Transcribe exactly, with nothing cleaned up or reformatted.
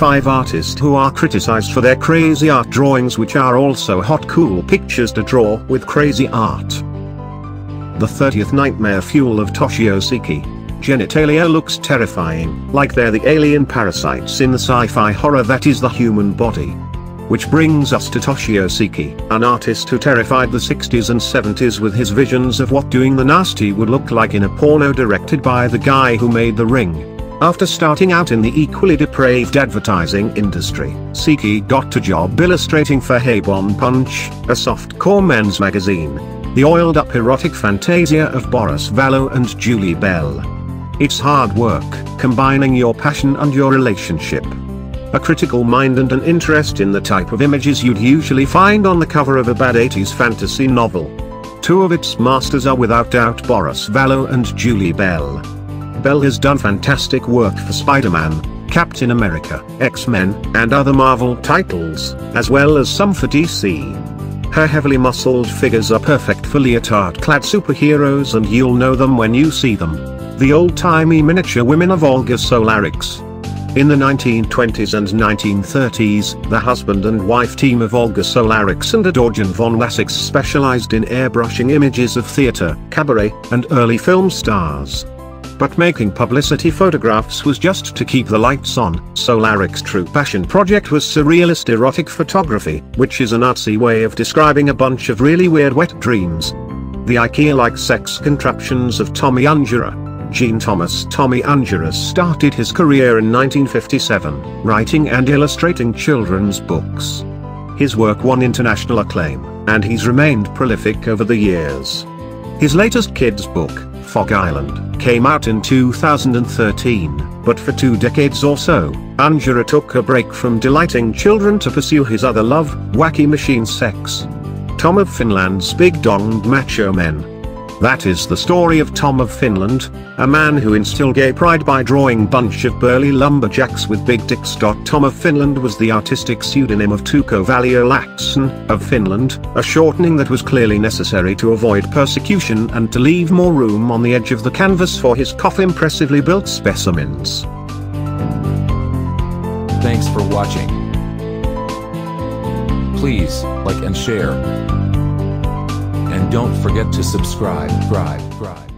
five artists who are criticized for their crazy art drawings, which are also hot cool pictures to draw with crazy art. The thirtieth Nightmare Fuel of Toshio Saeki. Genitalia looks terrifying, like they're the alien parasites in the sci-fi horror that is the human body. Which brings us to Toshio Saeki, an artist who terrified the sixties and seventies with his visions of what doing the nasty would look like in a porno directed by the guy who made The Ring. After starting out in the equally depraved advertising industry, Saeki got a job illustrating for Heibon Punch, a softcore men's magazine. The oiled-up erotic Fantasia of Boris, Vallejo and Julie Bell. It's hard work, combining your passion and your relationship. A critical mind and an interest in the type of images you'd usually find on the cover of a bad eighties fantasy novel. Two of its masters are without doubt Boris Vallejo and Julie Bell. Bell has done fantastic work for Spider-Man, Captain America, X-Men, and other Marvel titles, as well as some for D C. Her heavily muscled figures are perfect for leotard-clad superheroes, and you'll know them when you see them. The old-timey miniature women of Olga Solarix. In the nineteen twenties and nineteen thirties, the husband and wife team of Olga Solarix and Adorjan von Wasix specialized in airbrushing images of theater, cabaret, and early film stars. But making publicity photographs was just to keep the lights on. Solarix's true passion project was surrealist erotic photography, which is an artsy way of describing a bunch of really weird wet dreams. The IKEA-like sex contraptions of Tommy Ungerer. Jean Thomas Tommy Ungerer started his career in nineteen fifty-seven, writing and illustrating children's books. His work won international acclaim, and he's remained prolific over the years. His latest kids' book, Fog Island, came out in two thousand thirteen, but for two decades or so, Ungerer took a break from delighting children to pursue his other love, wacky machine sex. Tom of Finland's big-donged macho men. That is the story of Tom of Finland, a man who instilled gay pride by drawing bunch of burly lumberjacks with big dicks. Tom of Finland was the artistic pseudonym of Tuukko Valliolaakson of Finland, a shortening that was clearly necessary to avoid persecution and to leave more room on the edge of the canvas for his cough impressively built specimens. Thanks for watching. Please like and share. And don't forget to subscribe. subscribe, subscribe.